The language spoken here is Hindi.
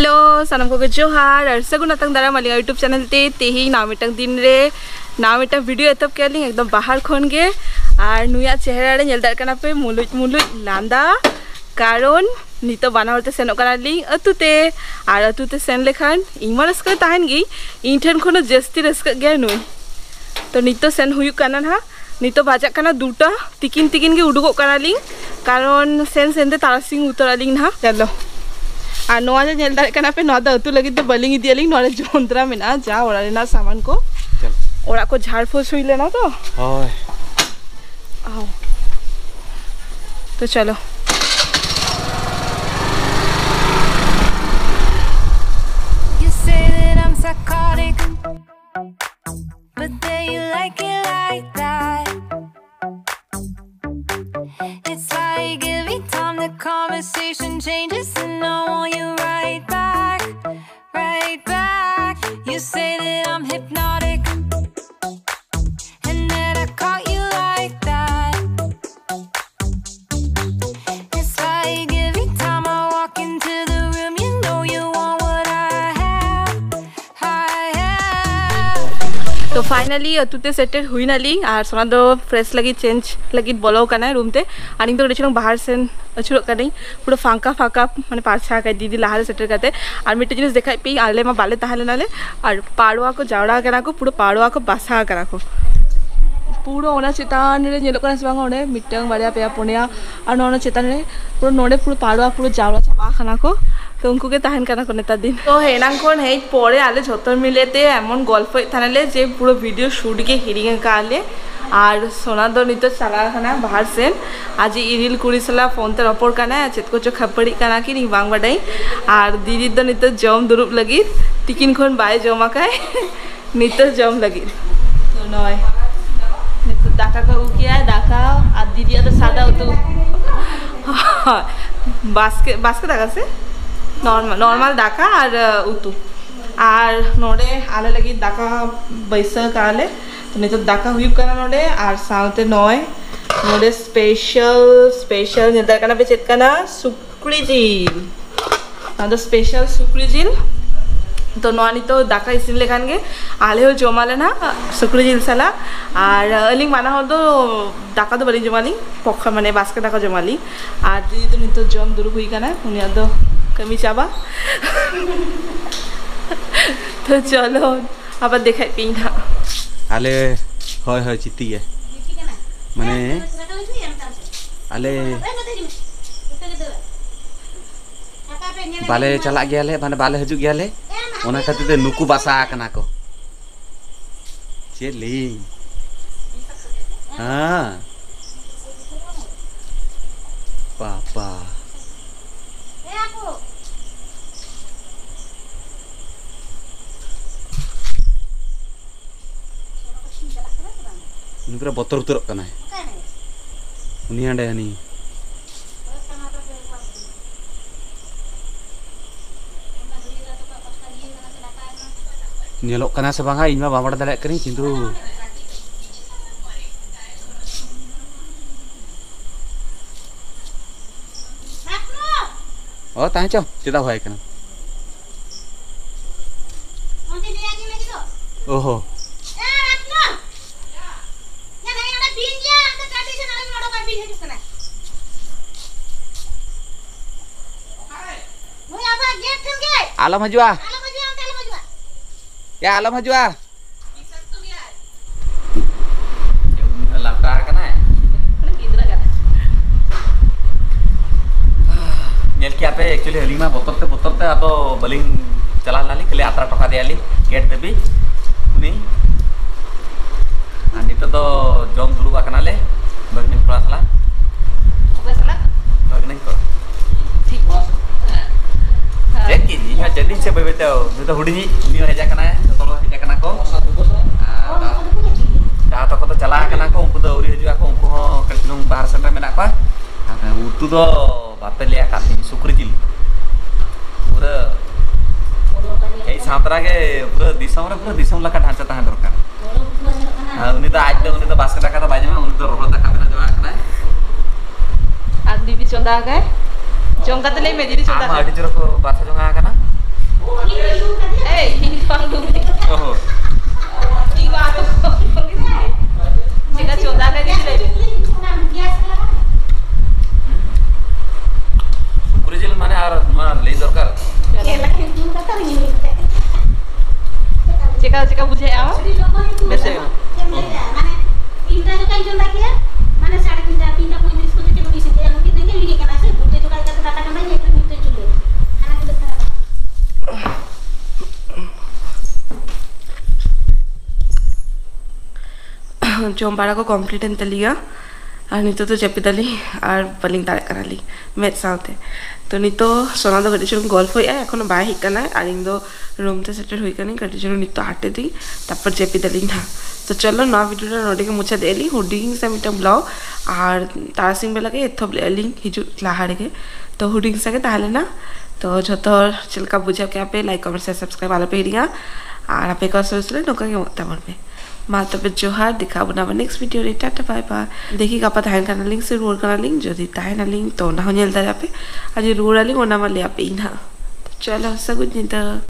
हेलो सानम को जोहार और सगुन तंग दारा मालिंग यूट्यूब चैनल ते तेही ना मिटंग दिन रे ना मिटंग वीडियो एतब केलिंग एकदम बाहर खन गे और नुया चेहरा रे नेल दार कना पे मुलुज मुलुज लांदा कारण नितो बाना हरते सेनो कना लिंग अतुते और अतुते सेन लेखान इमा रस्का ताहन गी इन ठन खनो जस्ती रस्का गे नुई तो नितो सेन हुयु कना ना नितो बाजाक कना दुटा तिकिन तिकिन गे उडुगो कना लिंग कारण सेन सेनते तारासिंग उतरा लिंग ना चलो और नोआ जो नेल दारे कना पे नोआ दा अतु लगी तो बलिंग इदी लिंग नोआ जोंद्रा मेना जा ओरा रेना सामान को ओरा को झाड़ फूस हुई लेना तो ओय आओ तो चलो psychotic, but then you like it like that. It's like every time the conversation changes and I want you right back, right back. You say that I'm hypnotic and that I caught you like that. It's like every time I walk into the room you know you want what I have. तो फाइनली अतुते सेटेड हुईना लिंग और सोना दो फ्रेश लगी चेंज लगी बोलो कना रूम ते आनी तो रेचुंग बाहर सेन अचुरो कनी पूरा फांका फांका माने पाछा का दीदी लाहारे सेटेड करते और मिट्टी जिनिस देखाई पे आले मा बाले ताहले नाले और पाड़वा को जावड़ा कना को पूरा पाड़वा को बासा कना को पूरा ओना चेतान रे नेलो कना सिबांग ओने मिट्टंग बारिया पे पुनिया और नोना चेतान रे पूरा नोडे पूरा पाड़वा पूरा जावड़ा चाबा खाना को तो उनको के ताहन कना को नेता दिन तो हेनांग कोन हे परे आले झोतर मिलेते एमन गल्प थानाले जे पूरा वीडियो शूट के हिरिंग का आले और सोना दो नितो चला खाना बाहर सेन आज इरिल कुड़ी सला फोन ते रपोर काना चेत को चो खपड़ी काना की नी बांग बडाई और दीदी दो नितो जम दुरुप लगी तिकिन खन बाय जमा काय नितो जम लगी तो नय नितो दाका का उकिया दाका आ दीदी तो सादा उतु बास्के बास्के दाका से नॉर्मल दाका और उतु और नोडे आले लगी दाका बैसा काले तो नहीं तो दाका हुई करना नोडे और साउते नॉय नोडे स्पेशल निदर करना पे चेत करना सुक्री जिल तो स्पेशल सुक्री जिल तो नॉनी तो दाका इसिन लेखान गे आले हो जमाले ना सुक्री जिल साला और अलिंग माना हो तो दाका तो बड़ी जमाली पक्का माने बास्के दाका जमाली और दीदी तो नहीं तो जम दुरु हुई करना उन्हें तो कमी चाबा तो चलो अब देखा पीना आले होय होय चित्ती है माने आले बाले चला गया ले माने बाले हजू गया ले ओना खातिर ते नुकु बासा कना को चेली हां पापा उनकरा बतर उतर कना है उनी हांडे हनी नेलोक कना से बांगा इमा बाबड़ दाले करी किंतु ओ ताहे चो चेदा होय कना ओहो आलम हजुआ या आलम हजुआ लाटा कना है नेल के आपे एक्चुअली हलिमा बोतरते अब बलिंग चला लाली खाली आतरा टका देयाली गेट देबी उनी आनी तो जम दुलु बाकनाले बगनिन पड़ा सला बगनिन को ठीक जेकी जी चेटिंग से बेबेते तो हुडी उनी हेजा कना है तोलो हेजा कना को दा तो को चला कना को उनको तो उरी हेजुआ को उनको कटिलुंग बाहर सेंटर में नापा उतु तो बापे लिया काती सुक्री जिल पूरा ए सातरा के पूरा दिसम लका ढांचा ताहे दरकार उनी तो आज उनी तो बास्के दाका तो बाजे में उनी तो रोड दाका में जवा कना आ दीदी चंदा गए जोंगा तले में दीदी चंदा आमा आडी जरो को बासा जोंगा कना Eh, ini bang lu. Oh. Ibu aku. Jika coba kan gitu deh. Kurejil mana mana lei dorkar. Jika buझे आओ. Bese. जोम्बारा को कंप्लीट एंड लिया और नितो तो चेपिदाली और बलिंग दाड़े कराली मेट साथे तो नितो सोना दो गड्डी चुन गल्फ होया एखोनो बाय हिकना और इन दो रूम ते सेटल होई कनी गड्डी चुन नितो हाटे दी तापर चेपिदाली ना तो चलो ना वीडियो नोडी के मुछे देली हुडिंग से मिटा ब्लॉग और तारसिंग बेला के एथो लिंक हिजु लाहाड़े के तो हुडिंग से के ताहले ना तो जतो चिलका बुझा के आपे लाइक कमेंट से सब्सक्राइब वाला पेरिया और आपे का सोचले नोका के मत मरबे मा तब जोहार दिखा बना नेक्स्ट वीडियो रे टाटा बाय बाय देखी गापा ताहेन काना लिंक से रोड काना लिंक जदि ताहेन लिंक तो ना हो नेल दा जापे आज रोड लिंक ओना मा ले आपे इना चलो सगुद निता